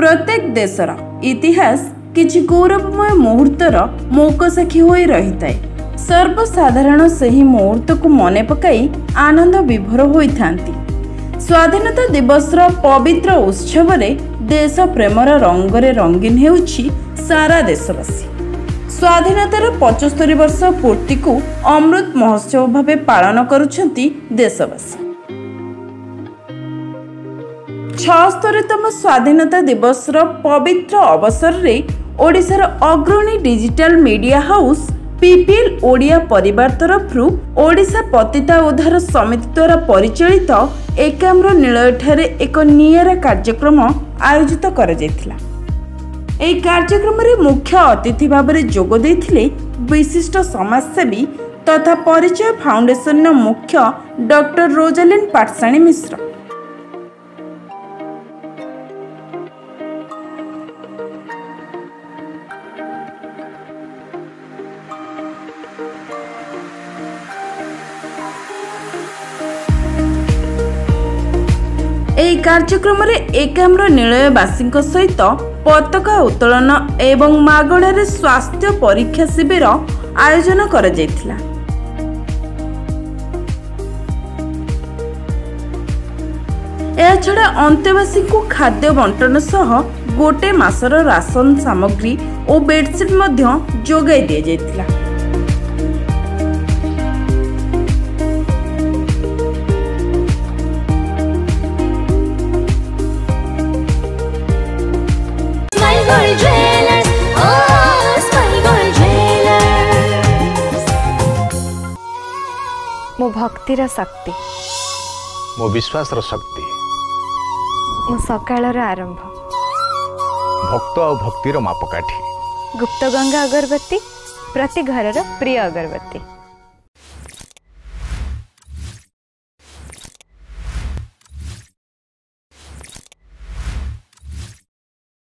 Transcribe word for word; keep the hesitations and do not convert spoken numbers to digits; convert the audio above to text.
प्रत्येक देशर इतिहास किछि गौरवमय मुहूर्तर मौकसाक्षी होई रहिताए। सर्वसाधारण सही मुहूर्त को मने पकाई आनंद विभोर होइथांती। स्वाधीनता दिवसर पवित्र उत्सव रे देश प्रेमर रंगरे रंगीन हेउछि सारा देशवासी। स्वाधीनतार पचहत्तर वर्ष पूर्ति को अमृत महोत्सव भावे पालन करुछंती देशवासी। छहत्तरतम स्वाधीनता दिवसर पवित्र अवसर रे ओडिशार अग्रणी digital media house PPL Odia परिवार तरफरु ओडिशा पतिता उद्धार समिति द्वारा परिचालित एकाम्र निलय ठारे एक नियारा कार्यक्रम आयोजित करा जायथिला। एही कार्यक्रम रे मुख्य अतिथि भाव में जोग देथिले विशिष्ट समाजसेवी तथा परिचय फाउंडेशन मुख्य डॉक्टर रोजालिन पाटसाणी मिश्र। ଏହି କାର୍ଯ୍ୟକ୍ରମରେ ଏକାମ୍ର ନିଳୟବାସୀଙ୍କ ସହିତ ପତାକା ଉତ୍ତୋଳନ ଏବଂ ମାଗଣାରେ ସ୍ୱାସ୍ଥ୍ୟ ପରୀକ୍ଷା ଶିବିର ଆୟୋଜନ କରାଯାଇଥିଲା। ଏହାଛଡ଼ା ଅନ୍ତେବାସୀଙ୍କୁ ଖାଦ୍ୟ ବଣ୍ଟନ ସହ ଗୋटे ମାସର ରାସନ ସାମଗ୍ରୀ ଓ ବେଡସିଟ୍ ମଧ୍ୟ ଯୋଗାଇ ଦିଆଯାଇଥିଲା। मो भक्तिर शक्ति, मो विश्वास शक्ति, मो सकाळर आरंभ, भक्त और भक्तिर मापकाठी, गुप्त गंगा अगरबत्ती प्रति घरर प्रिय अगरबत्ती।